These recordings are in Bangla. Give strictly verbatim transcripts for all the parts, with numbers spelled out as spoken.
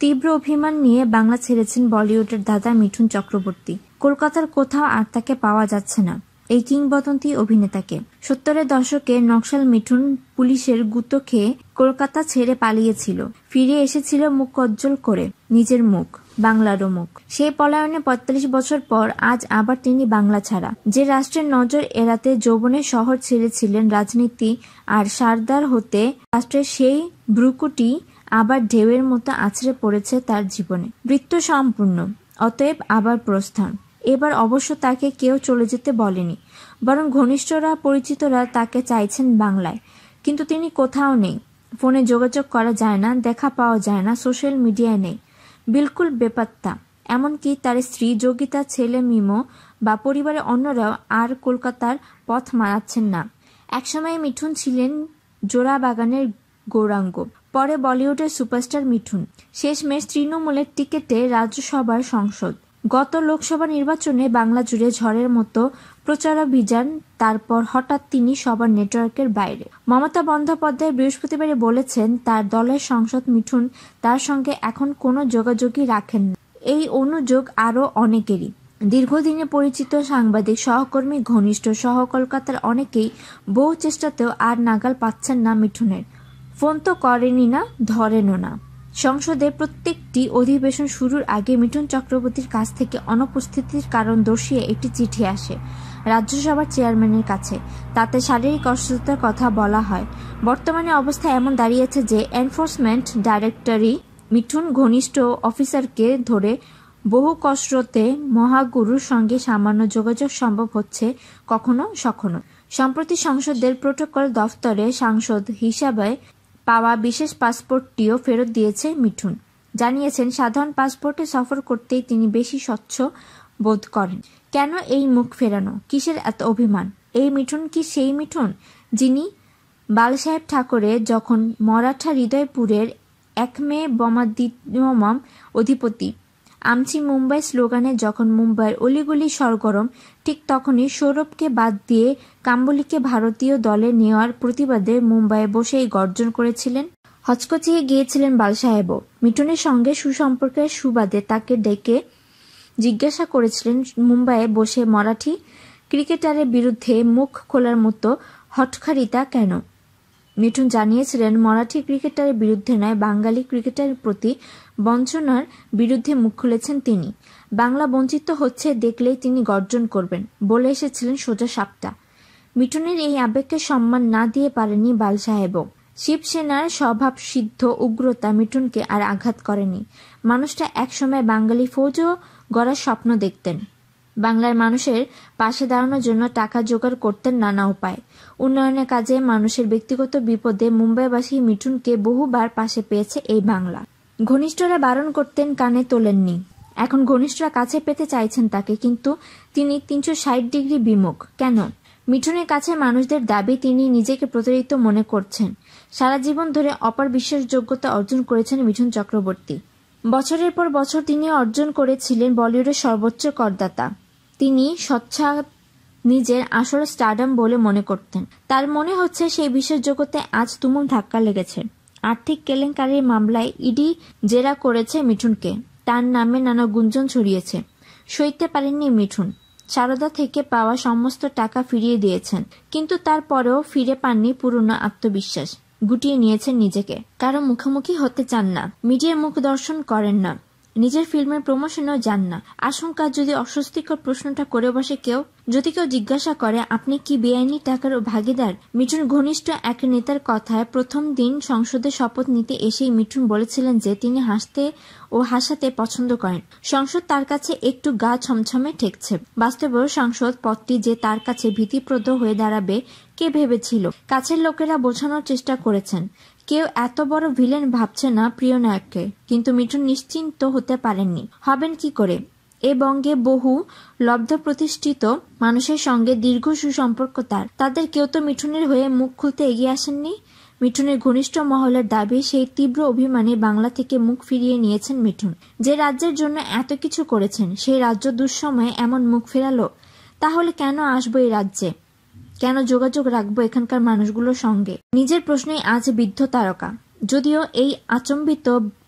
তীব্র অভিমান নিয়ে বাংলা ছেড়েছেন বলিউডের দাদা মিঠুন চক্রবর্তী। কলকাতার কোথাও আর তাকে পাওয়া যাচ্ছে না এই কিংবদন্তি অভিনেতাকে। সত্তরের দশকে নকশাল মিঠুন পুলিশের গুঁতো খেয়ে কলকাতা ছেড়ে পালিয়েছিল। ফিরে এসেছিল মুখ উজ্জ্বল করে, নিজের মুখ, বাংলারও মুখ। সেই পলায়নে পঁয়তাল্লিশ বছর পর আজ আবার তিনি বাংলা ছাড়া। যে রাষ্ট্রের নজর এড়াতে যৌবনের শহর ছেড়েছিলেন রাজনীতি আর সারদার হতে, রাষ্ট্রের সেই ব্রুকুটি আবার ঢেউয়ের মতো আছড়ে পড়েছে তার জীবনে। বৃত্ত সম্পূর্ণ, অতএব আবার প্রস্থান। এবার অবশ্য তাকে কেউ চলে যেতে বলেনি, বরং ঘনিষ্ঠরা পরিচিতরা তাকে চাইছেন বাংলায়। কিন্তু তিনি কোথাও নেই, ফোনে যোগাযোগ করা যায় না, দেখা পাওয়া যায় না, সোশ্যাল মিডিয়ায় নেই, বিলকুল বেপাত্তা। এমনকি তার স্ত্রী যোগিতা, ছেলে মিমো বা পরিবারের অন্যরাও আর কলকাতার পথ মারাচ্ছেন না। একসময় মিঠুন ছিলেন জোড়া বাগানের গৌরাঙ্গ, পরে বলিউডের সুপারস্টার মিঠুন। শেষমেশ তৃণমূলের টিকেটে রাজ্যসভার সংসদ। গত লোকসভা নির্বাচনে বাংলা জুড়ে ঝড়ের মতো প্রচারাভিযান, তারপর হঠাৎ তিনি সবার নেটওয়ার্কের বাইরে। মমতা বন্দ্যোপাধ্যায় বৃহস্পতিবারে বলেছেন তার দলের সাংসদ মিঠুন তার সঙ্গে এখন কোনো যোগাযোগই রাখেন না। এই অনুযোগ আরও অনেকেরই। দীর্ঘদিনে পরিচিত সাংবাদিক, সহকর্মী, ঘনিষ্ঠ সহ কলকাতার অনেকেই বহু চেষ্টাতেও আর নাগাল পাচ্ছেন না মিঠুনের। ফোন তো করেনি না, ধরেনও না। সংসদে প্রত্যেকটি অধিবেশন শুরুর আগে মিঠুন চক্রবর্তীর কাছ থেকে অনুপস্থিতির কারণ দর্শিয়ে একটি চিঠি আসে রাজ্যসভার চেয়ারম্যানের কাছে। তাতে শারীরিক অসুস্থতার কথা বলা হয়। বর্তমানে অবস্থা এমন দাঁড়িয়েছে যে এনফোর্সমেন্ট ডাইরেক্টরি মিঠুন ঘনিষ্ঠ অফিসারকে ধরে বহু কসরতে মহাগুরুর সঙ্গে সামান্য যোগাযোগ সম্ভব হচ্ছে কখনো সখনো। সম্প্রতি সংসদের প্রোটোকল দফতরে সাংসদ হিসাবে পাওয়া বিশেষ পাসপোর্টটিও ফেরত দিয়েছে মিঠুন। জানিয়েছেন সাধারণ পাসপোর্টে সফর করতেই তিনি বেশি স্বচ্ছ বোধ করেন। কেন এই মুখ ফেরানো, কিসের এত অভিমান? এই মিঠুন কি সেই মিঠুন যিনি বালসাহেব ঠাকুরে যখন মরাঠা হৃদয়পুরের এক মেয়ে বোমাদ্বিমম অধিপতি, আমছি মুম্বাই স্লোগানে যখন মুম্বাইয়ের অলিগলি সরগরম, ঠিক তখনই সৌরভকে বাদ দিয়ে কাম্বলিকে ভারতীয় দলে নেওয়ার প্রতিবাদে মুম্বাইয়ে বসেই গর্জন করেছিলেন? হচকচিয়ে গিয়েছিলেন বালসাহেবও। মিঠুনের সঙ্গে সুসম্পর্কের সুবাদে তাকে ডেকে জিজ্ঞাসা করেছিলেন মুম্বাইয়ে বসে মারাঠি ক্রিকেটারের বিরুদ্ধে মুখ খোলার মতো হঠকারিতা কেন? মিঠুন জানিয়েছিলেন মারাঠি ক্রিকেটারের বিরুদ্ধে নয়, বাঙালি ক্রিকেটারের প্রতি বঞ্চনার বিরুদ্ধে মুখ খুলেছেন তিনি। বাংলা বঞ্চিত হচ্ছে দেখলেই তিনি গর্জন করবেন বলে এসেছিলেন সোজা সাপটা। মিঠুনের এই আবেগকে সম্মান না দিয়ে পারেনি বালসাহেবও। শিবসেনার স্বভাব সিদ্ধ উগ্রতা মিঠুনকে আর আঘাত করেনি। মানুষটা একসময় বাঙালি ফৌজও গড়ার স্বপ্ন দেখতেন। বাংলার মানুষের পাশে দাঁড়ানোর জন্য টাকা জোগাড় করতেন নানা উপায়। উন্নয়নের কাজে, মানুষের ব্যক্তিগত বিপদে মুম্বাইবাসী মিঠুনকে বহুবার পাশে পেয়েছে এই বাংলা। ঘনিষ্ঠরা বারণ করতেন, কানে তোলেননি। এখন ঘনিষ্ঠরা কাছে পেতে চাইছেন তাকে, কিন্তু তিনি তিনশো ষাট ডিগ্রি বিমুখ। কেন? মিঠুনের কাছে মানুষদের দাবি তিনি নিজেকে প্রতারিত মনে করছেন। সারা জীবন ধরে অপার বিশ্বাসযোগ্যতা অর্জন করেছেন মিঠুন চক্রবর্তী। বছরের পর বছর তিনি অর্জন করেছিলেন বলিউডের সর্বোচ্চ করদাতা। তিনি স্বচ্ছা নিজের আসল স্টারডাম বলে মনে করতেন। তার মনে হচ্ছে সেই বিশ্বাসযোগ্যতায় আজ তুমুল ধাক্কা লেগেছে। আর্থিক কেলেঙ্কারির মামলায় ইডি জেরা করেছে মিঠুনকে। তার নামে নানা গুঞ্জন ছড়িয়েছে। সইতে পারেননি মিঠুন। সারদা থেকে পাওয়া সমস্ত টাকা ফিরিয়ে দিয়েছেন, কিন্তু তারপরেও ফিরে পাননি পুরনো আত্মবিশ্বাস। গুটিয়ে নিয়েছেন নিজেকে। কারো মুখোমুখি হতে চান না, মিডিয়ার মুখ দর্শন করেন না, নিজের ফিল্মের প্রমোশনেও যান না। আশঙ্কা যদি অস্বস্তিকর প্রশ্নটা করে বসে কেউ, যদি কেউ জিজ্ঞাসা করে আপনি কি বেআইনি টাকার ভাগিদার? মিঠুন ঘনিষ্ঠ এক নেতার কথায় প্রথম দিন সংসদে শপথ নিতে এসেই মিঠুন বলেছিলেন যে তিনি হাসতে ও হাসাতে পছন্দ করেন। সংসদ তার কাছে একটু গা ছমছমে ঠেকছে। বাস্তবেও সংসদ পদটি যে তার কাছে ভীতিপ্রদ হয়ে দাঁড়াবে কে ভেবেছিল? কাছের লোকেরা বোঝানোর চেষ্টা করেছেন, কেউ এত বড় ভিলেন ভাবছে না প্রিয় নায়ককে। কিন্তু মিঠুন নিশ্চিন্ত হতে পারেননি। হবেন কি করে? এ বঙ্গে বহু লব্ধ প্রতিষ্ঠিত মানুষের সঙ্গে দীর্ঘ সুসম্পর্ক তার। তাদের কেউ তো মিঠুনের হয়ে মুখ খুলতে এগিয়ে আসেননি। মিঠুনের ঘনিষ্ঠ মহলের দাবি, সেই তীব্র অভিমানে বাংলা থেকে মুখ ফিরিয়ে নিয়েছেন মিঠুন। যে রাজ্যের জন্য এত কিছু করেছেন, সেই রাজ্য দুঃসময়ে এমন মুখ ফেরালো। তাহলে কেন আসবো এই রাজ্যে? কেন যোগাযোগ রাখবো এখানকার মানুষগুলোর সঙ্গে? নিজের প্রশ্নেই আজ বিদ্ধ তারকা। যদিও এই আচম্বিত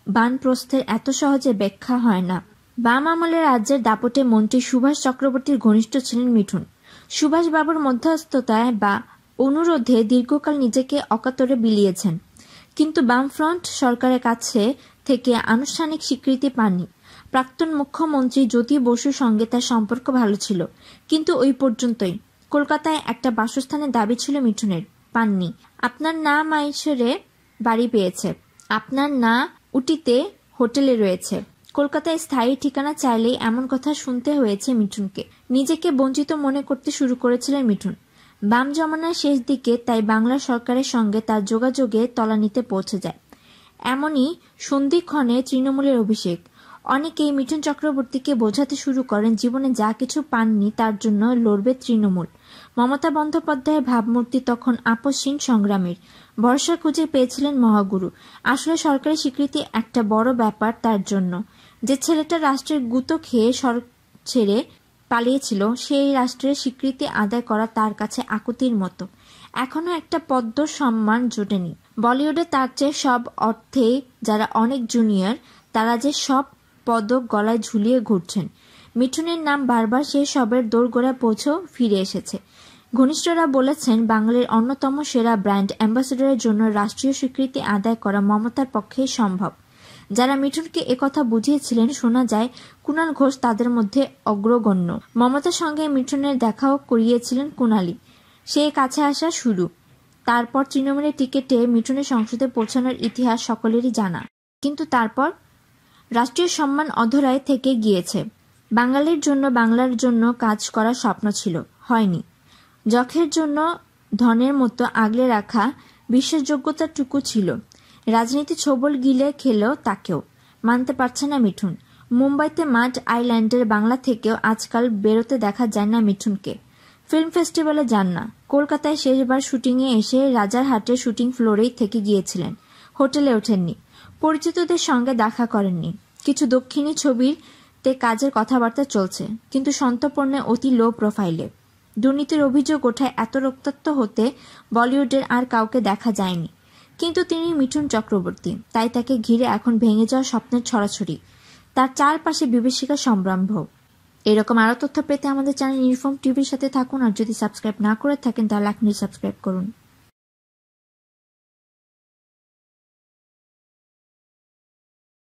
বানপ্রস্থের এত সহজে ব্যাখ্যা হয় না। বাম আমলের রাজ্যের দাপটে মন্ত্রী সুভাষ চক্রবর্তীর ঘনিষ্ঠ ছিলেন মিঠুন। সুভাষবাবুর মধ্যস্থতায় বা অনুরোধে দীর্ঘকাল নিজেকে অকাতরে বিলিয়েছেন, কিন্তু বামফ্রন্ট সরকারের কাছে থেকে আনুষ্ঠানিক স্বীকৃতি পাননি। প্রাক্তন মুখ্যমন্ত্রী জ্যোতি বসুর সঙ্গে তার সম্পর্ক ভালো ছিল, কিন্তু ওই পর্যন্তই। কলকাতায় একটা বাসস্থানের দাবি ছিল মিঠুনের, পাননি। আপনার না মাইসরে বাড়ি পেয়েছে, আপনার না উটিতে হোটেলে রয়েছে। কলকাতায় স্থায়ী ঠিকানা চাইলেই এমন কথা শুনতে হয়েছে মিঠুনকে। নিজেকে বঞ্চিত মনে করতে শুরু করেছিলেন মিঠুন বাম জমানার শেষ দিকে, তাই বাংলা সরকারের সঙ্গে তার যোগাযোগে তলানিতে পৌঁছে যায়। এমনই সন্ধিক্ষণে তৃণমূলের অভিষেক। অনেকেই মিঠুন চক্রবর্তীকে বোঝাতে শুরু করেন জীবনে যা কিছু পাননি তার জন্য লড়বে তৃণমূল। মমতা বন্দ্যোপাধ্যায়ের ভাবমূর্তি তখন আপসহীন সংগ্রামের। ভরসা খুঁজে পেয়েছিলেন মহাগুরু। আসলে সরকারি স্বীকৃতি একটা বড় ব্যাপার তার জন্য। যে ছেলেটা রাষ্ট্রের গুঁতো খেয়ে সর ছেড়ে পালিয়েছিল, সেই রাষ্ট্রের স্বীকৃতি আদায় করা তার কাছে আকুতির মতো। এখনো একটা পদ্ম সম্মান জোটেনি। বলিউডে তার চেয়ে সব অর্থেই যারা অনেক জুনিয়র, তারা যে সব পদক গলায় ঝুলিয়ে ঘুরছেন। মিঠুনের নাম বারবার সেই সবের দোরগোড়ায় পৌঁছেও ফিরে এসেছে। ঘনিষ্ঠরা বলেছেন, বাঙালির অন্যতম সেরা ব্র্যান্ড অ্যাম্বাসেডরের জন্য রাষ্ট্রীয় স্বীকৃতি আদায় করা মমতার পক্ষেই সম্ভব। যারা মিঠুনকে একথা বুঝিয়েছিলেন, শোনা যায় কুণাল ঘোষ তাদের মধ্যে অগ্রগণ্য। মমতার সঙ্গে মিঠুনের দেখাও করিয়েছিলেন কুণালি। সে কাছে আসা শুরু। তারপর তৃণমূলের টিকিটে মিঠুনের সংসদে পৌঁছানোর ইতিহাস সকলেরই জানা। কিন্তু তারপর রাষ্ট্রীয় সম্মান অধরায় থেকে গিয়েছে। বাঙালির জন্য, বাংলার জন্য কাজ করার স্বপ্ন ছিল, হয়নি। যখের জন্য ধনের মতো আগলে রাখা বিশ্বাসযোগ্যতাটুকু ছিল। রাজনীতি ছোবল গিলে খেলেও তাকেও মানতে পারছে না মিঠুন। মুম্বাইতে মাড আইল্যান্ডের বাংলা থেকেও আজকাল বেরোতে দেখা যায় না মিঠুনকে। ফিল্ম ফেস্টিভ্যালে যান না। কলকাতায় শেষবার শুটিংয়ে এসে রাজারহাটের শুটিং ফ্লোরেই থেকে গিয়েছিলেন, হোটেলে ওঠেননি। পরিচিতদের সঙ্গে দেখা করেননি। কিছু দক্ষিণী ছবিতে কাজের কথাবার্তা চলছে, কিন্তু সন্তর্পণে অতি লো প্রোফাইলে। দুর্নীতির অভিযোগ ওঠায় এত রক্তাক্ত হতে বলিউডের আর কাউকে দেখা যায়নি। কিন্তু তিনি মিঠুন চক্রবর্তী, তাই তাকে ঘিরে এখন ভেঙে যাওয়া স্বপ্নের ছড়াছড়ি। তার চারপাশে বিভীষিকা সম্ভ্রম। এরকম আরও তথ্য পেতে আমাদের চ্যানেল ইউনিফর্ম টিভির সাথে থাকুন, আর যদি সাবস্ক্রাইব না করে থাকেন তাহলে এখনই সাবস্ক্রাইব করুন।